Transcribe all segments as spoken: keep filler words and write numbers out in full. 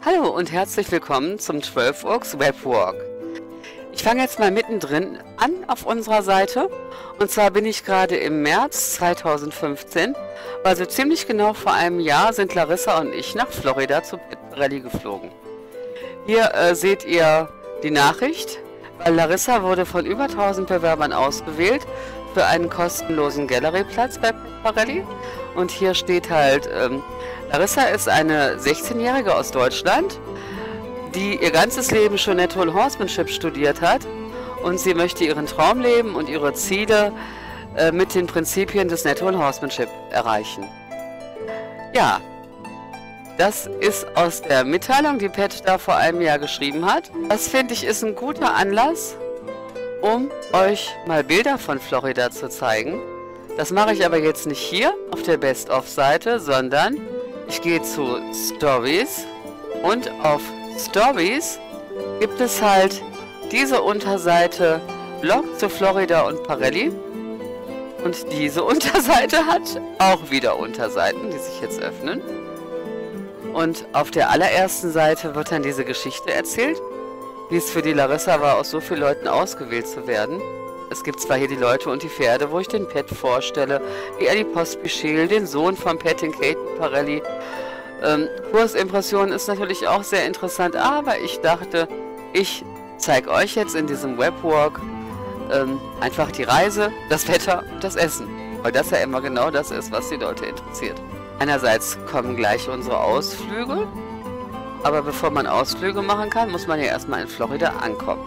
Hallo und herzlich willkommen zum zwölf Oaks Webwalk. Ich fange jetzt mal mittendrin an auf unserer Seite. Und zwar bin ich gerade im März zweitausendfünfzehn, also ziemlich genau vor einem Jahr sind Larissa und ich nach Florida zu Pet Pirelli geflogen. Hier äh, seht ihr die Nachricht, weil Larissa wurde von über tausend Bewerbern ausgewählt für einen kostenlosen Gallery-Platz bei Pet Pirelli. Und hier steht halt, ähm, Larissa ist eine sechzehnjährige aus Deutschland, die ihr ganzes Leben schon Natural Horsemanship studiert hat und sie möchte ihren Traum leben und ihre Ziele äh, mit den Prinzipien des Natural Horsemanship erreichen. Ja, das ist aus der Mitteilung, die Pet da vor einem Jahr geschrieben hat. Das finde ich ist ein guter Anlass, um euch mal Bilder von Florida zu zeigen. Das mache ich aber jetzt nicht hier auf der Best-of-Seite, sondern ich gehe zu Stories und auf Stories gibt es halt diese Unterseite Blog zu Florida und Pirelli und diese Unterseite hat auch wieder Unterseiten, die sich jetzt öffnen. Und auf der allerersten Seite wird dann diese Geschichte erzählt, wie es für die Larissa war, aus so vielen Leuten ausgewählt zu werden. Es gibt zwar hier die Leute und die Pferde, wo ich den Pet vorstelle, die Eddie Pospischil, den Sohn von Pet, den Caden Pirelli. Ähm, Kursimpression ist natürlich auch sehr interessant, aber ich dachte, ich zeige euch jetzt in diesem Webwalk ähm, einfach die Reise, das Wetter und das Essen, weil das ja immer genau das ist, was die Leute interessiert. Einerseits kommen gleich unsere Ausflüge, aber bevor man Ausflüge machen kann, muss man ja erstmal in Florida ankommen.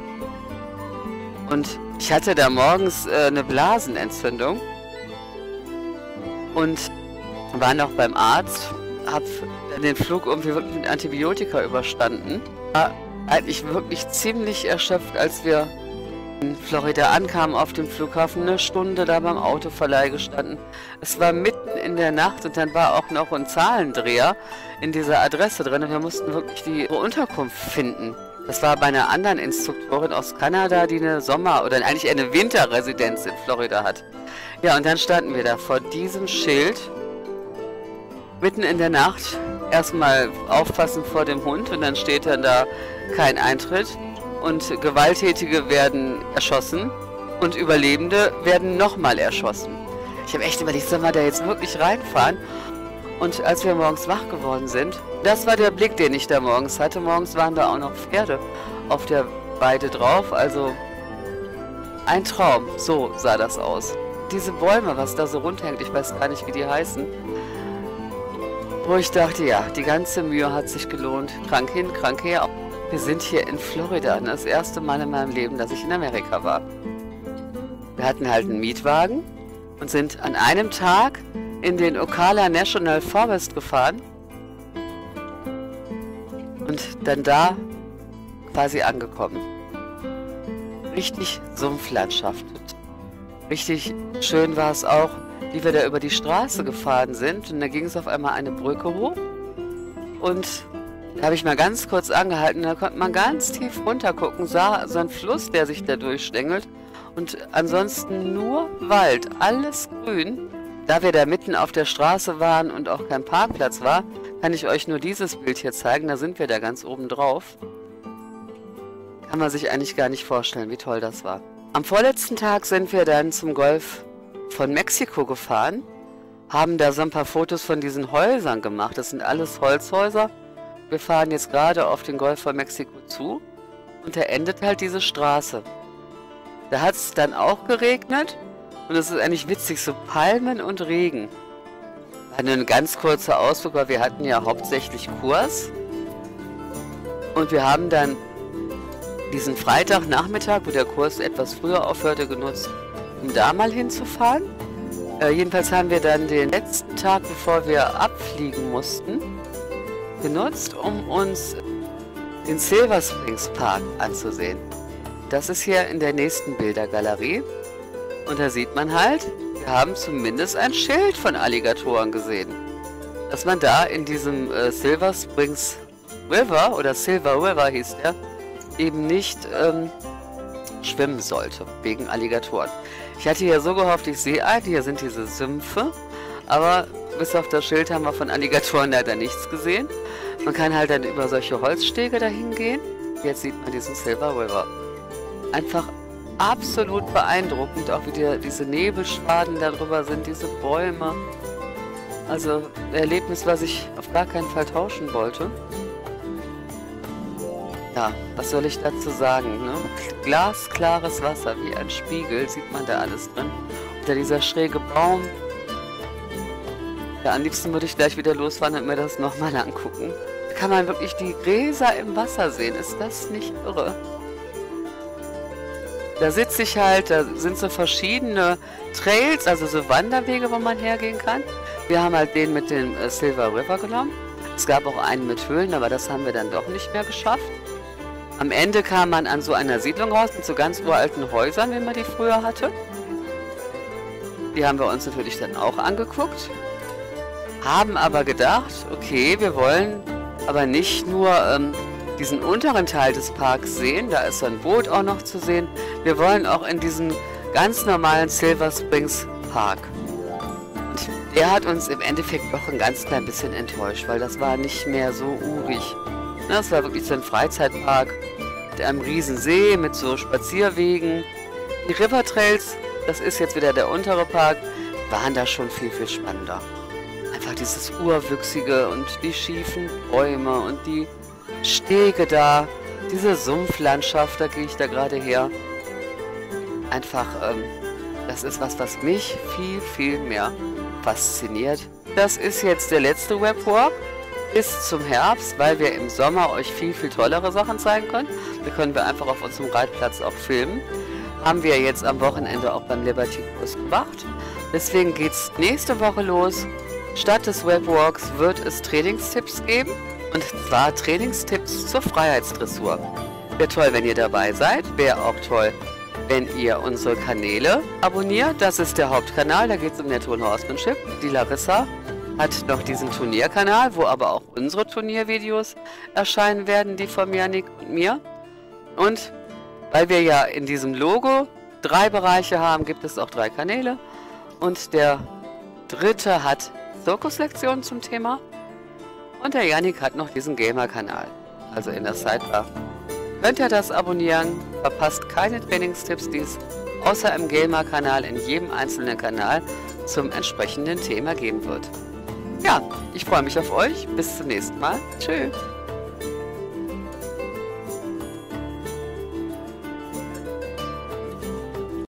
Und ich hatte da morgens äh, eine Blasenentzündung und war noch beim Arzt, habe den Flug irgendwie wirklich mit Antibiotika überstanden. War eigentlich wirklich ziemlich erschöpft, als wir in Florida ankamen auf dem Flughafen, eine Stunde da beim Autoverleih gestanden. Es war mitten in der Nacht und dann war auch noch ein Zahlendreher in dieser Adresse drin und wir mussten wirklich die Unterkunft finden. Das war bei einer anderen Instruktorin aus Kanada, die eine Sommer- oder eigentlich eine Winterresidenz in Florida hat. Ja, und dann standen wir da vor diesem Schild, mitten in der Nacht, erstmal aufpassen vor dem Hund und dann steht dann da kein Eintritt und Gewalttätige werden erschossen und Überlebende werden nochmal erschossen. Ich habe echt überlegt, sollen wir da jetzt wirklich reinfahren? Und als wir morgens wach geworden sind, das war der Blick, den ich da morgens hatte. Morgens waren da auch noch Pferde auf der Weide drauf, also ein Traum, so sah das aus. Diese Bäume, was da so runterhängt, ich weiß gar nicht, wie die heißen, wo ich dachte, ja, die ganze Mühe hat sich gelohnt. Krank hin, krank her. Wir sind hier in Florida, das erste Mal in meinem Leben, dass ich in Amerika war. Wir hatten halt einen Mietwagen und sind an einem Tag in den Ocala National Forest gefahren und dann da quasi angekommen. Richtig Sumpflandschaft. Richtig schön war es auch, wie wir da über die Straße gefahren sind und da ging es auf einmal eine Brücke hoch und da habe ich mal ganz kurz angehalten, da konnte man ganz tief runter gucken, sah so ein Fluss, der sich da durchstängelt und ansonsten nur Wald, alles grün. Da wir da mitten auf der Straße waren und auch kein Parkplatz war, kann ich euch nur dieses Bild hier zeigen. Da sind wir da ganz oben drauf. Kann man sich eigentlich gar nicht vorstellen, wie toll das war. Am vorletzten Tag sind wir dann zum Golf von Mexiko gefahren, haben da so ein paar Fotos von diesen Häusern gemacht. Das sind alles Holzhäuser. Wir fahren jetzt gerade auf den Golf von Mexiko zu und da endet halt diese Straße. Da hat es dann auch geregnet. Und es ist eigentlich witzig, so Palmen und Regen. War nur ein ganz kurzer Ausflug, weil wir hatten ja hauptsächlich Kurs. Und wir haben dann diesen Freitagnachmittag, wo der Kurs etwas früher aufhörte, genutzt, um da mal hinzufahren. Äh, jedenfalls haben wir dann den letzten Tag, bevor wir abfliegen mussten, genutzt, um uns den Silver Springs Park anzusehen. Das ist hier in der nächsten Bildergalerie. Und da sieht man halt, wir haben zumindest ein Schild von Alligatoren gesehen. Dass man da in diesem äh, Silver Springs River, oder Silver River hieß der, eben nicht ähm, schwimmen sollte, wegen Alligatoren. Ich hatte ja so gehofft, ich sehe einen, hier sind diese Sümpfe, aber bis auf das Schild haben wir von Alligatoren leider nichts gesehen. Man kann halt dann über solche Holzstege dahin gehen. Jetzt sieht man diesen Silver River. Einfach absolut beeindruckend, auch wie die, diese Nebelschwaden darüber sind, diese Bäume. Also ein Erlebnis, was ich auf gar keinen Fall tauschen wollte. Ja, was soll ich dazu sagen, ne? Glasklares Wasser, wie ein Spiegel, sieht man da alles drin. Unter dieser schräge Baum. Ja, am liebsten würde ich gleich wieder losfahren und mir das nochmal angucken. Da kann man wirklich die Gräser im Wasser sehen. Ist das nicht irre? Da sitze ich halt, da sind so verschiedene Trails, also so Wanderwege, wo man hergehen kann. Wir haben halt den mit dem äh, Silver River genommen. Es gab auch einen mit Höhlen, aber das haben wir dann doch nicht mehr geschafft. Am Ende kam man an so einer Siedlung raus mit so ganz uralten Häusern, wie man die früher hatte. Die haben wir uns natürlich dann auch angeguckt. Haben aber gedacht, okay, wir wollen aber nicht nur ähm, diesen unteren Teil des Parks sehen, da ist so ein Boot auch noch zu sehen. Wir wollen auch in diesen ganz normalen Silver Springs Park. Und der hat uns im Endeffekt doch ein ganz klein bisschen enttäuscht, weil das war nicht mehr so urig. Das war wirklich so ein Freizeitpark mit einem riesen See, mit so Spazierwegen. Die River Trails, das ist jetzt wieder der untere Park, waren da schon viel, viel spannender. Einfach dieses Urwüchsige und die schiefen Bäume und die Stege da, diese Sumpflandschaft, da gehe ich da gerade her. Einfach, ähm, das ist was, was mich viel, viel mehr fasziniert. Das ist jetzt der letzte Webwalk bis zum Herbst, weil wir im Sommer euch viel, viel tollere Sachen zeigen können. Da können wir einfach auf unserem Reitplatz auch filmen. Haben wir jetzt am Wochenende auch beim Liberty Kurs gemacht. Deswegen geht es nächste Woche los. Statt des Webwalks wird es Trainingstipps geben. Und zwar Trainingstipps zur Freiheitsdressur. Wäre toll, wenn ihr dabei seid. Wäre auch toll, wenn ihr unsere Kanäle abonniert. Das ist der Hauptkanal, da geht es um Natural Horsemanship. Die Larissa hat noch diesen Turnierkanal, wo aber auch unsere Turniervideos erscheinen werden, die von Jannik und mir. Und weil wir ja in diesem Logo drei Bereiche haben, gibt es auch drei Kanäle. Und der dritte hat Zirkuslektionen zum Thema. Und der Jannik hat noch diesen Gamer-Kanal, also in der Sidebar. Könnt ihr das abonnieren, verpasst keine Trainingstipps, die es außer im Gamer-Kanal in jedem einzelnen Kanal zum entsprechenden Thema geben wird. Ja, ich freue mich auf euch. Bis zum nächsten Mal. Tschüss.